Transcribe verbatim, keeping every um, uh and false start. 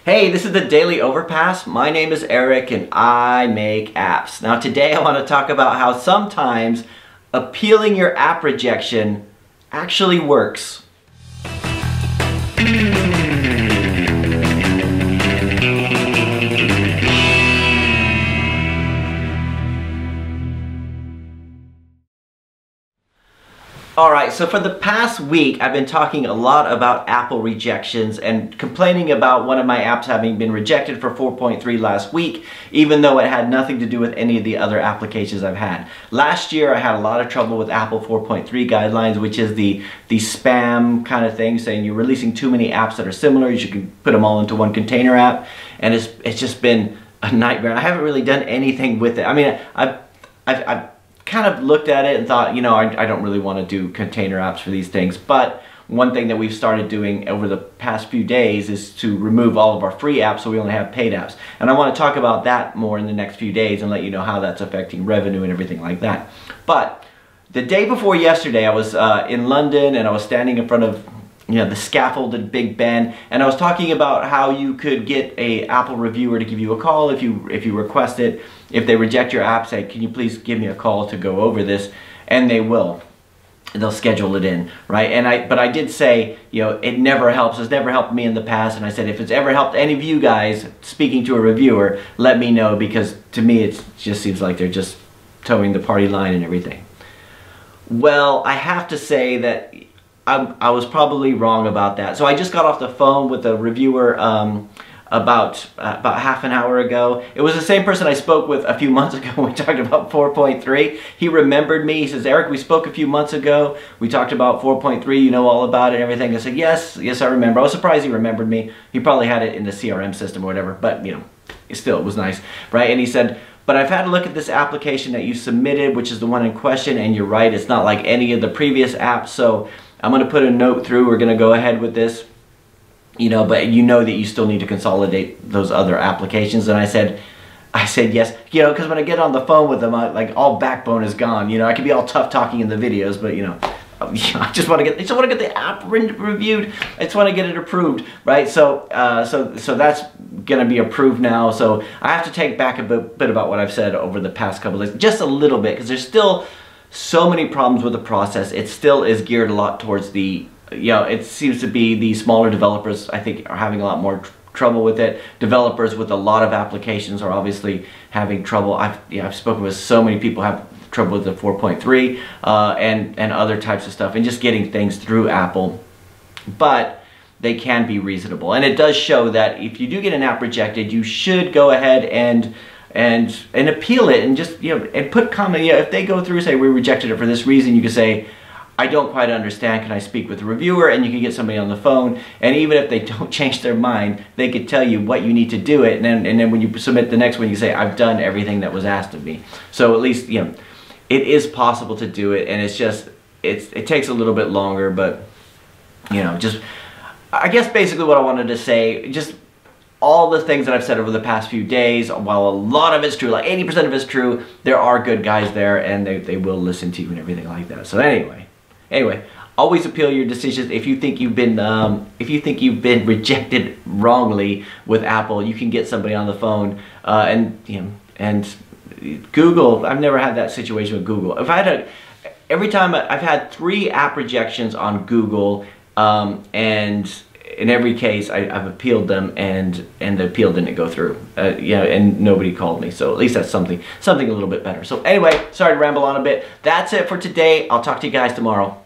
Hey, this is the Daily Overpass. My name is Eric and I make apps. Now today I want to talk about how sometimes appealing your app rejection actually works. Alright, so for the past week I've been talking a lot about Apple rejections and complaining about one of my apps having been rejected for four point three last week, even though it had nothing to do with any of the other applications I've had. Last year I had a lot of trouble with Apple four point three guidelines, which is the, the spam kind of thing, saying you're releasing too many apps that are similar, you should put them all into one container app, and it's, it's just been a nightmare. I haven't really done anything with it. I mean, I've, I've, I've kind of looked at it and thought, you know, I, I don't really want to do container apps for these things, but one thing that we've started doing over the past few days is to remove all of our free apps so we only have paid apps. And I want to talk about that more in the next few days and let you know how that's affecting revenue and everything like that. But the day before yesterday I was uh, in London and I was standing in front of you know, the scaffold at Big Ben, and I was talking about how you could get a Apple reviewer to give you a call if you if you request it. If they reject your app, say, can you please give me a call to go over this? And they will. They'll schedule it in, right? And I, but I did say, you know, it never helps. It's never helped me in the past. And I said, if it's ever helped any of you guys speaking to a reviewer, let me know, because to me it just seems like they're just towing the party line and everything. Well, I have to say that I, I was probably wrong about that. So I just got off the phone with a reviewer um, about uh, about half an hour ago. It was the same person I spoke with a few months ago when we talked about four point three. He remembered me. He says, Eric, we spoke a few months ago. We talked about four point three. You know all about it and everything. I said, yes, yes, I remember. I was surprised he remembered me. He probably had it in the C R M system or whatever, but you know, still, it was nice, right? And he said, but I've had a look at this application that you submitted, which is the one in question, and you're right, it's not like any of the previous apps, so I'm going to put a note through, we're going to go ahead with this, you know, but you know that you still need to consolidate those other applications. And I said, I said yes, you know, because when I get on the phone with them, I, like all backbone is gone, you know, I can be all tough talking in the videos, but you know, I just want to get, I just want to get the app re reviewed. I just want to get it approved, right? So, uh, so, so that's going to be approved now. So I have to take back a bit, bit about what I've said over the past couple of days, just a little bit, because there's still so many problems with the process. It still is geared a lot towards the, you know, it seems to be the smaller developers, I think, are having a lot more tr trouble with it. Developers with a lot of applications are obviously having trouble. I've, you know, I've spoken with so many people who have trouble with the four point three uh, and, and other types of stuff, and just getting things through Apple. But they can be reasonable. And it does show that if you do get an app rejected, you should go ahead and and and appeal it, and just, you know, and put comment, you know, if they go through, say, we rejected it for this reason, you can say, I don't quite understand, can I speak with the reviewer? And you can get somebody on the phone, and even if they don't change their mind, they could tell you what you need to do it, and then, and then when you submit the next one, you say, I've done everything that was asked of me. So at least, you know, it is possible to do it, and it's just, it's, it takes a little bit longer, but, you know, just, I guess basically what I wanted to say, just all the things that I've said over the past few days, while a lot of it's true, like eighty percent of it's true, there are good guys there, and they, they will listen to you and everything like that. So anyway, anyway, always appeal your decisions. If you think you've been, um, if you think you've been rejected wrongly with Apple, you can get somebody on the phone, uh, and, you know, and Google, I've never had that situation with Google. If I had a, every time I've had three app rejections on Google, um, and in every case I, I've appealed them, and and the appeal didn't go through, uh, you know, and nobody called me. So at least that's something something a little bit better. So anyway, sorry to ramble on a bit. That's it for today. I'll talk to you guys tomorrow.